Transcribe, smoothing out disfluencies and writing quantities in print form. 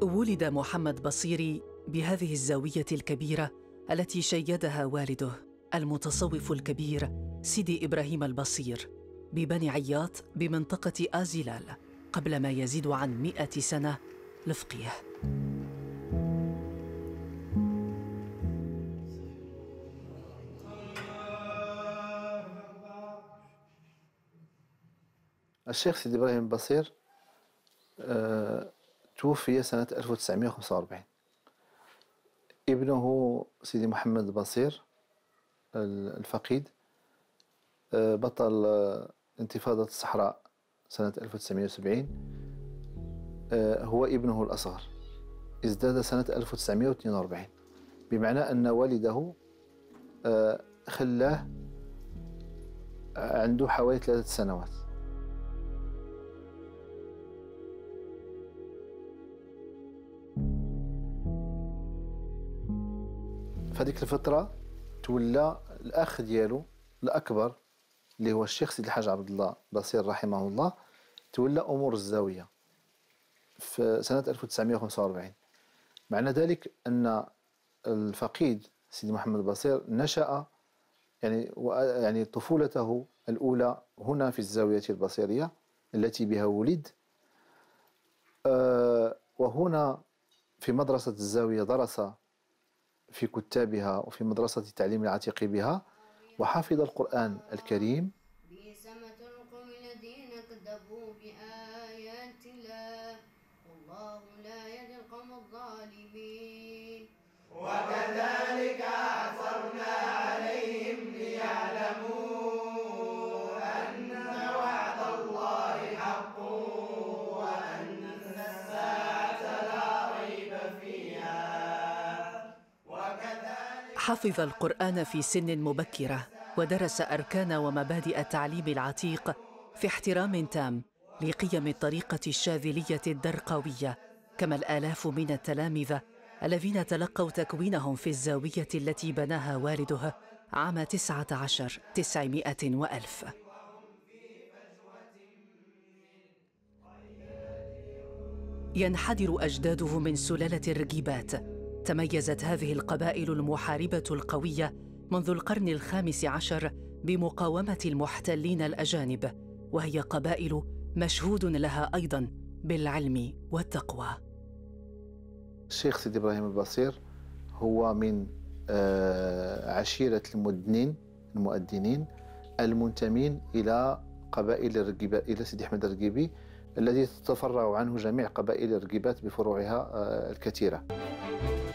ولد محمد بصيري بهذه الزاوية الكبيرة التي شيدها والده المتصوف الكبير سيدي إبراهيم البصير ببني عياط بمنطقة آزلال قبل ما يزيد عن 100 سنة لفقيه. الشيخ سيدي إبراهيم البصير توفي سنة 1945. ابنه سيدي محمد البصير الفقيد بطل انتفاضة الصحراء سنة 1970، هو ابنه الأصغر، ازداد سنة 1942، بمعنى أن والده خلاه عنده حوالي 3 سنوات. فهذيك الفترة تولى الأخ ديالو الأكبر اللي هو الشيخ سيدي الحاج عبد الله بصير رحمه الله، تولى أمور الزاوية في سنة 1945. معنى ذلك أن الفقيد سيدي محمد بصير نشأ يعني طفولته الأولى هنا في الزاوية البصيرية التي بها ولد، وهنا في مدرسة الزاوية درس في كتابها وفي مدرسة تعليم العتيق بها، وحفظ القرآن الكريم. بئسمة القوم الذين كذبوا بآيات الله والله لا يهدي القوم الظالمين. وكذلك أعثرنا عليهم ليعلموا أن وعد الله حق وأن الساعة لا ريب فيها. حفظ القرآن في سن مبكرة ودرس أركان ومبادئ التعليم العتيق في احترام تام لقيم الطريقة الشاذلية الدرقاوية، كما الآلاف من التلامذة الذين تلقوا تكوينهم في الزاوية التي بناها والده عام 19 وألف. ينحدر أجداده من سلالة الرقيبات. تميزت هذه القبائل المحاربة القوية منذ القرن ال15 بمقاومة المحتلين الأجانب، وهي قبائل مشهود لها أيضاً بالعلم والتقوى. الشيخ سيدي إبراهيم البصير هو من عشيرة المؤذنين المنتمين إلى قبائل الرقيبات، إلى سيدي أحمد الرقيبي الذي تتفرع عنه جميع قبائل الرقيبات بفروعها الكثيرة.